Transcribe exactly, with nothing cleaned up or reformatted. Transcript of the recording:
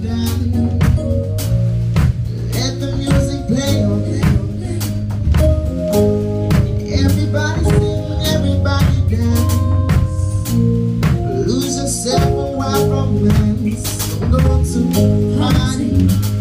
down. Let the music play on them. Everybody sing, everybody dance. Lose yourself in wild romance. Don't go to party.